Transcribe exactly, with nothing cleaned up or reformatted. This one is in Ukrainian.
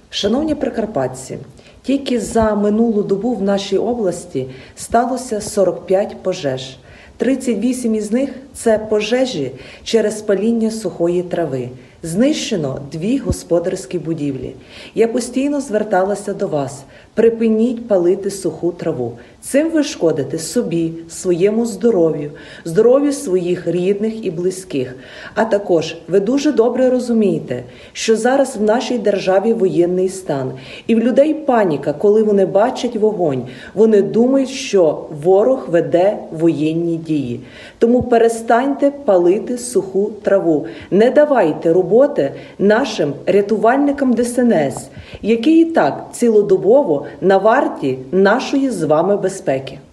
Шановні прикарпатці, тільки за минулу добу в нашій області сталося сорок п'ять пожеж. тридцять вісім із них – це пожежі через паління сухої трави. Знищено дві господарські будівлі. Я постійно зверталася до вас. Припиніть палити суху траву. Цим ви шкодите собі, своєму здоров'ю, здоров'ю своїх рідних і близьких. А також ви дуже добре розумієте, що зараз в нашій державі воєнний стан. І в людей паніка, коли вони бачать вогонь. Вони думають, що ворог веде воєнні дії. Тому перестаньте палити суху траву. Не давайте роботи нашим рятувальникам Де Ес Ен Ес, які і так цілодобово на варті нашої з вами безпеки.